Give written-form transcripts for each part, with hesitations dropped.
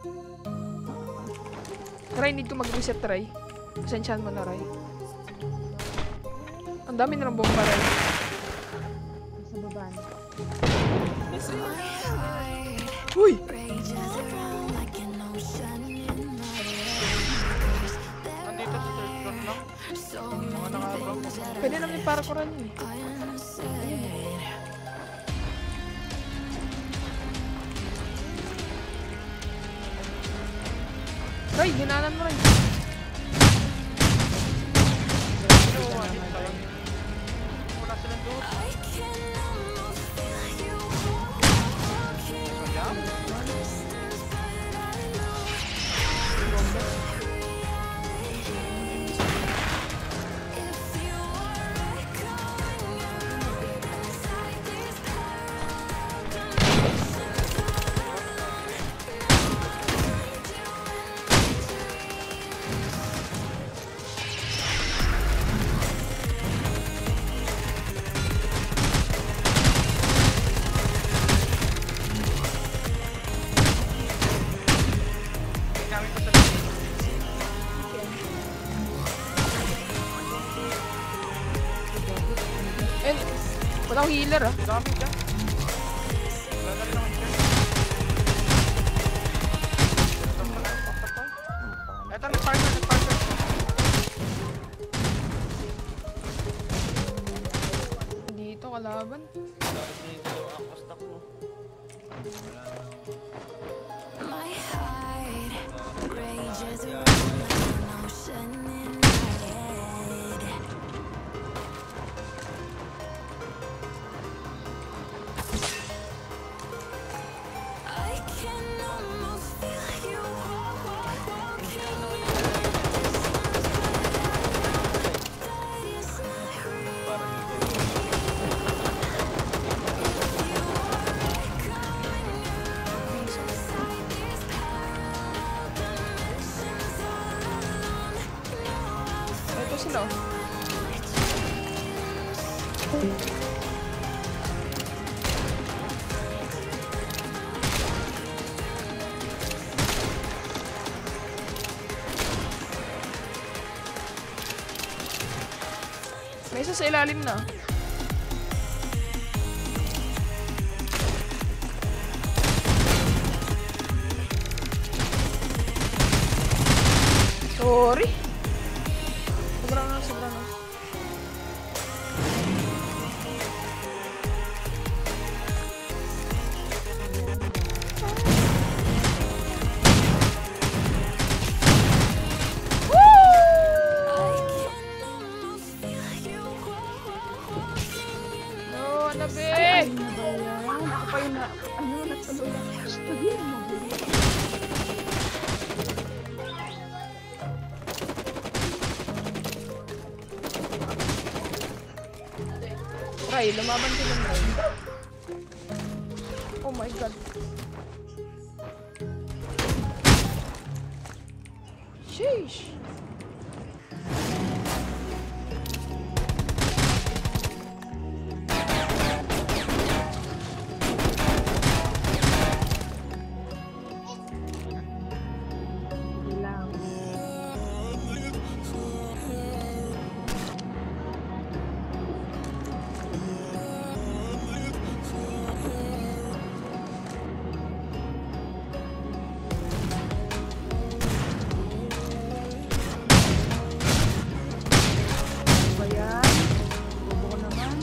Ray, need ko mag-reset, Ray. Pasensyahan mo na, Ray. Ang dami na ng bomba, Ray. Sa baba na. Uy! Nandito sa third floor lang. Mga nakabang. Pwede naman yung parakuran yun eh. Ray, ginanan mo, Ray. Wala silang doon. Wala akong healer ah. Dami dyan. Wala na rin ako dyan. Eto, nag-partner. Dito kalaban. Ako stock mo. My heart rages around like an ocean in my head. I can almost feel you walking in the distance, but that is not real. If you are coming inside this parallel dimensions all alone, no, I'll Ito sila oh. May isa sa ilalim na. Sorry. Sobrang na. I can almost feel you walking. No, nabi! Ano ba yan? Ako pa yung nagtuloy lang. Sabihin mo, baby. Ray, lumaban ka lang, Ray. Oh my god. Sheesh. Hindi lang. Ano ba yan? Bobo ko naman.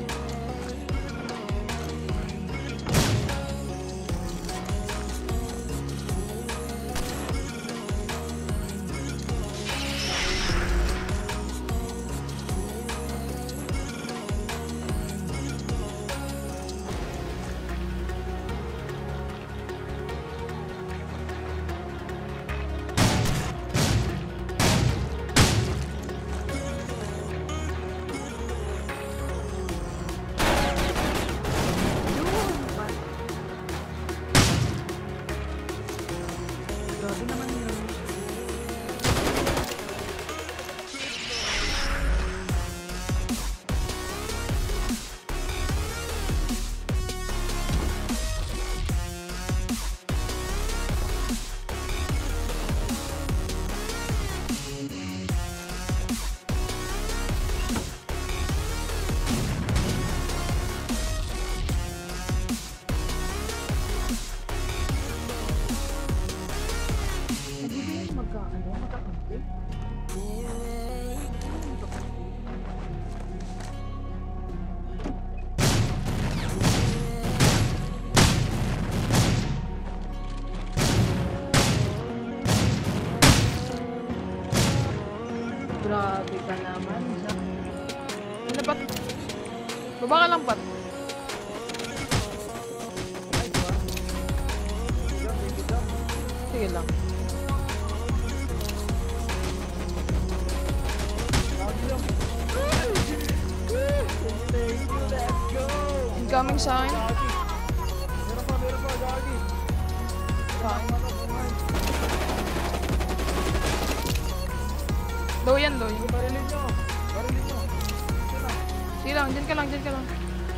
Grabe naman yun. ka naman. Ano Pat? Baba ka lang, Pat. Sige lang. Incoming sa akin. Meron pa, Gagi. Daw yan, daw. Barilin nyo. Sige lang, dyan ka lang, dyan ka lang.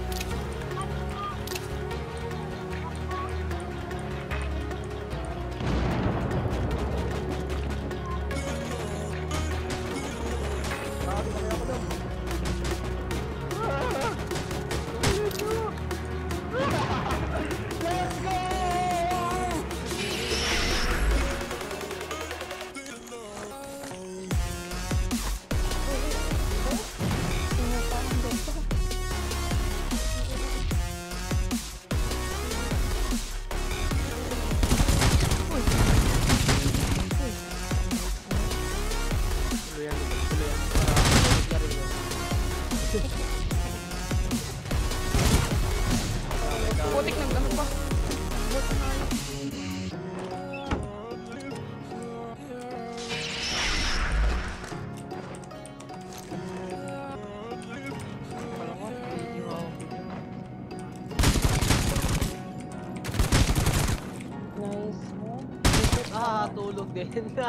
Putik ng ano pa. Nice one. Tulog din.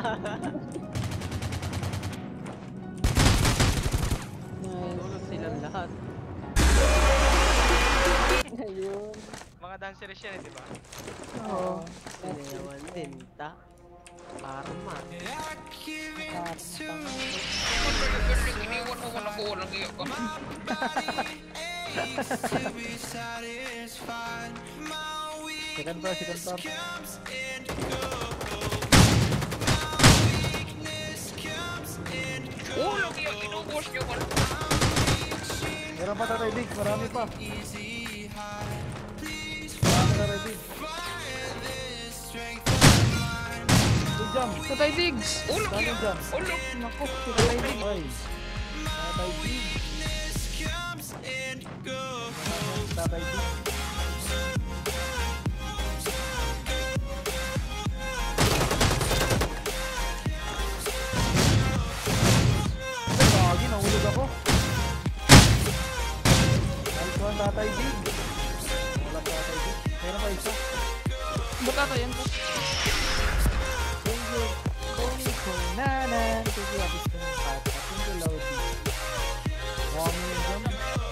Nice. Tulog silang lahat. Ayun. Mga dancers yan, di ba? Oo. Sinayawan din, ta. Karma. Second floor. Meron pa Tatay Dig, marami pa. Tatay Dig. Jump. Tatay Diggs. Saan yung jump? Naku, si Tatay Diggs. Ay. Tatay Dig. Tatay Dig. Gagi, nahulog ako. Nice one, Tatay Dig. Wala pa Tatay Dig. Meron pa isa. Buka ka yan, Pat. Thank you, Tony Kunanan. Thank you, Abis Pat. Thank you, Lodi. Wami yung jump.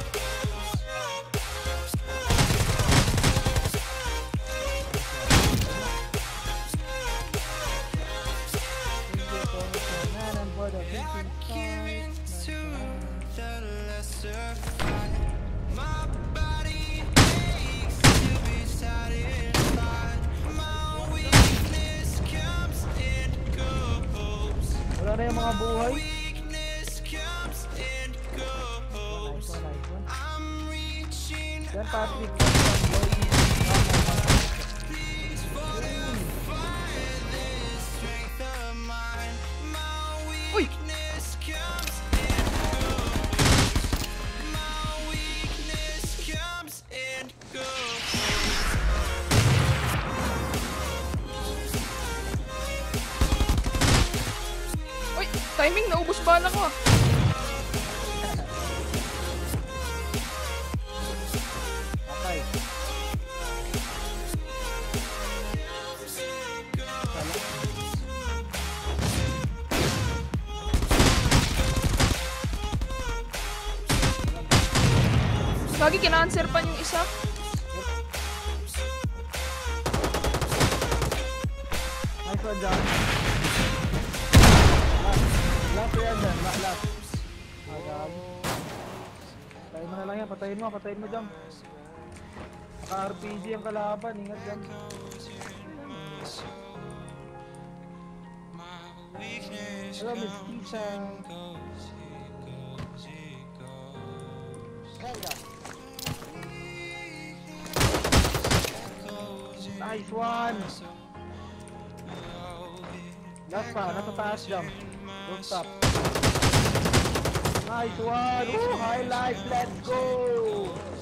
Thank you, Tony Kunanan, for the 15 stars. Wala na yung mga buhay. Nice one. Yan, Patrick. Uy! Uy! Timing, naubos bala ko ah. Patay. Lagi kina-answer pa yung isa. Nice one, John. Last yan dyan. Last. Patayin mo na lang yan. Patayin mo, John. Naka-RPG ang kalaban. Ingat dyan. Hello, Miss Tisha. Nice one! Last pa, nasa taas jump. Don't stop. Nice one! Ooh, high life, let's go!